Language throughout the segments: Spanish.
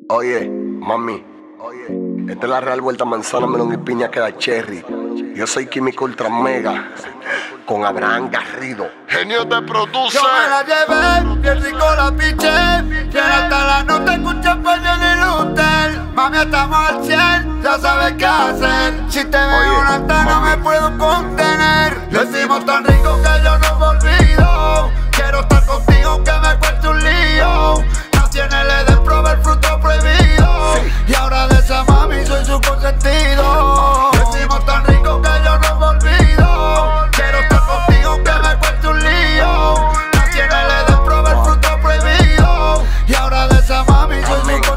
Oye, mami, esta es la Real Vuelta Manzana, melón y piña que da cherry. Yo soy Químico Ultra Mega, con Abraham Garrido. Genio te produce. Yo me la llevé, bien rico la piché. Quiero hasta la noche con champaña en el hotel. Mami, estamos al 100, ya sabes qué hacer. Si te veo una alta no me puedo contener. Lo hicimos tan rico que yo no me olvido. Quiero estar contigo que me cueste un lío. Nací en el Edén, probé el fruto prohibido. Y ahora de esa mami soy su consentido. Lo hicimos tan rico que yo no me olvido. Quiero estar contigo que me cueste un lío. Nací en el Edén, probé el fruto prohibido. Y ahora de esa mami soy su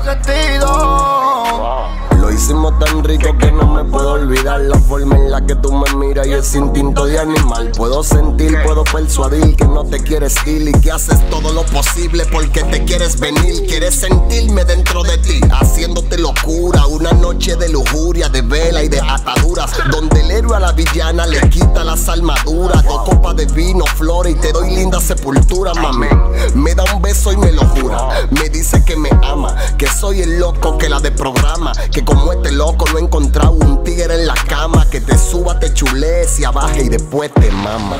consentido. Lo hicimos tan rico que no me puedo olvidar la forma en la que tú me miras y es instinto de animal. Puedo sentir, puedo persuadir que no te quieres ir y que haces todo lo posible porque te quieres venir. Quieres sentirme dentro de ti, haciéndote locura. Una noche de lujuria, de vela y de ataduras, donde el héroe a la villana le quita las armaduras. 2 copas de vino, flores y te doy linda sepultura, mami. Me da un beso y me lo jura. Me dice que me ama, que soy el loco que la desprograma, que como este loco no he encontrado un tigre en la cama que te suba, te chulee, se abaje y después te mama.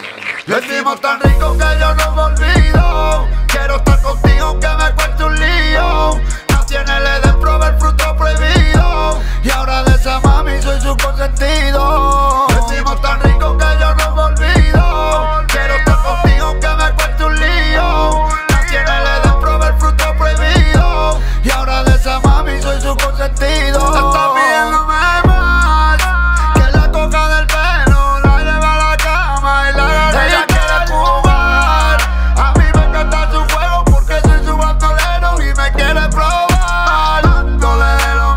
Lo hicimos tan rico que yo no me olvido. Quiero estar contigo que me cueste un lío. Nací en el Edén, probé el fruto prohibido. Y ahora de esa mami soy su consentido. Lo hicimos tan rico que yo no me olvido. Quiero estar contigo que me cueste un lío. Nací en el Edén, probé el fruto prohibido. Y ahora de esa mami soy su consentido. Está pidiéndome más que la coca del pelo. La lleva a la cama y la agarra. Ella quiere jugar. A mí me encanta su juego porque soy su bandolero y me quiere probar. Dándole de lo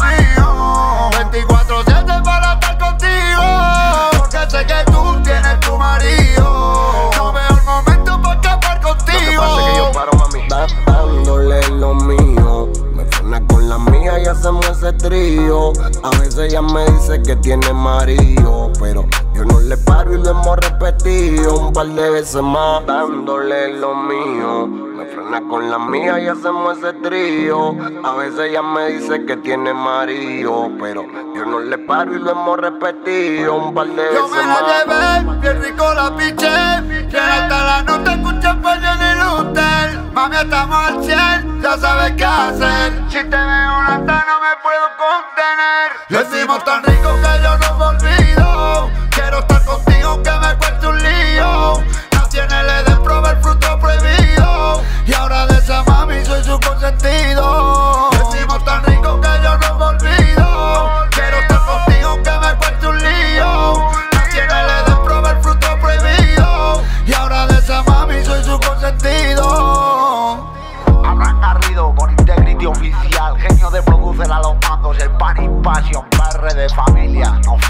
mío 24/7 para estar contigo, porque sé que tú tienes tu marido. No veo el momento para escapar contigo. Lo que pasa es que yo paro, mami, dándole lo mío. Me frena con la mía y hacemos ese trío. A veces ella me dice que tiene marido, pero yo no le paro y lo hemos repetido un par de veces más. Dándole lo mío. Me frena con la mía y hacemos ese trío. A veces ella me dice que tiene marido, pero yo no le paro y lo hemos repetido un par de veces Yo me más. la llevé, bien rico la piché. Quiero hasta la noche con champaña en el hotel. Mami, estamos al 100, ya sabes qué hacer. Si te veo una alta no me puedo contener. Lo hicimos tan rico que yo no me olvido. Quiero estar contigo que me cueste un lío. Nací en el Edén, probé el fruto prohibido. Y ahora de esa mami soy su consentido. Lo hicimos tan rico que yo no me olvido. Quiero estar contigo que me cueste un lío. Nací en el Edén, probé el fruto prohibido. Y ahora de esa mami soy su consentido. Abraham Garrido con Integrity Oficial, genio de producer a los mandos, el Pan y Passion, PR de familia, no